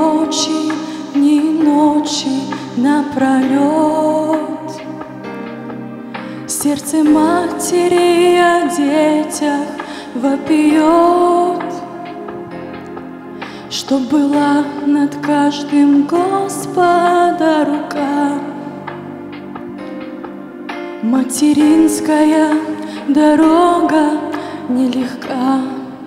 ночи, ни ночи напролет. Сердце матери о детях вопиет, чтоб была над каждым Господа рука. Материнская дорога нелегка.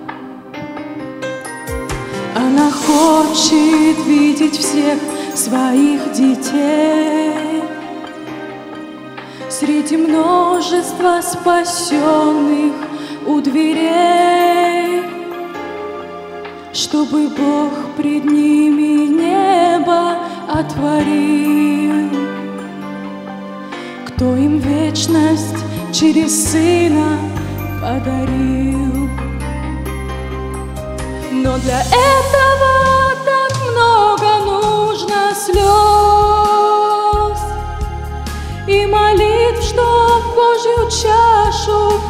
Она хочет видеть всех своих детей среди множества спасенных у дверей, чтобы Бог пред ними небо отворил. Кто им вечность через Сына подарил. Но для этого так много нужно слез и молитв, чтоб Божью чашу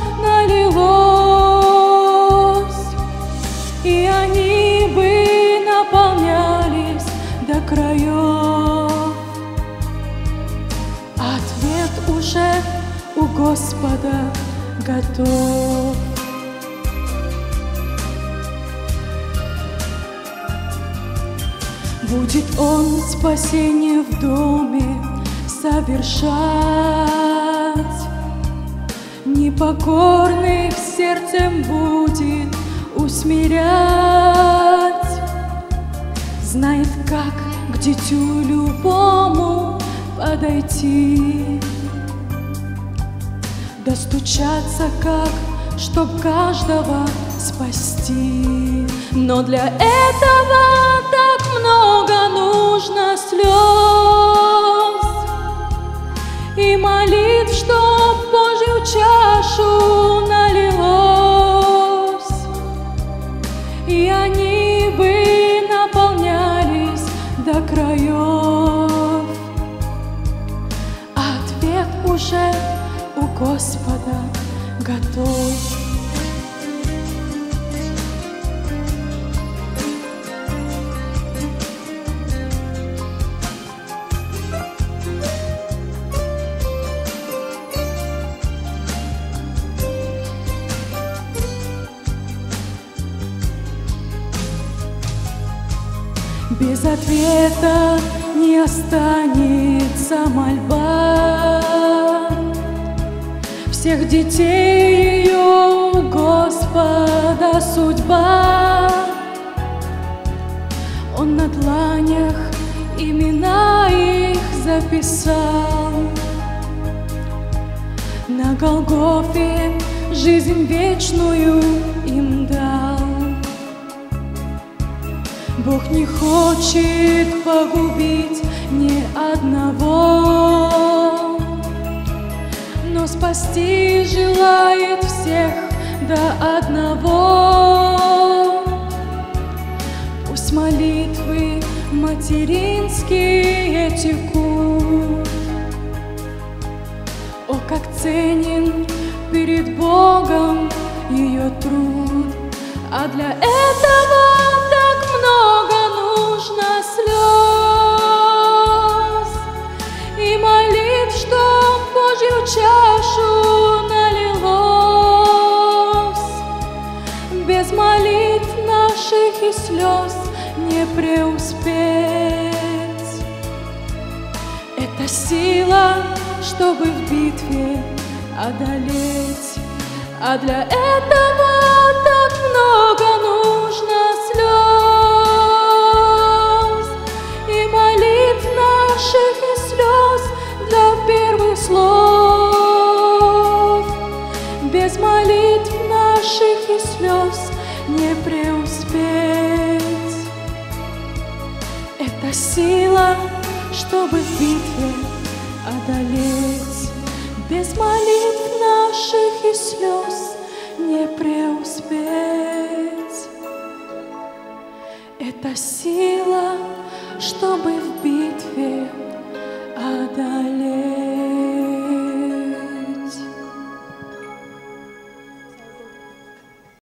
налилось, и они бы наполнялись до краев. Ответ уже у Господа готов. Будет Он спасение в доме совершать, непокорных сердцем будет усмирять. Знает, как к дитю любому подойти, достучаться как, чтоб каждого спасти. Но для этого так много нужно слез и молитв, чтоб Божью чашу налилось, и они бы наполнялись до краев. Ответ уже у Господа готов. Без ответа не останется мольба. Всех детей ее у Господа судьба. Он на дланях имена их записал. На Голгофе жизнь вечную им дал. Бог не хочет погубить ни одного, но спасти желает всех до одного. Пусть молитвы материнские текут. О, как ценен перед Богом ее труд! А для этого так много нужно слез и молитв, чтоб Божью чашу налилось. Без молитв наших и слез не преуспеть. Это сила, чтобы в битве одолеть. А для этого так много нужно слез и молитв наших и слез для первых слов. Без молитв наших и слез не преуспеть. Это сила, чтобы в битве одолеть. Без молитв наших и слез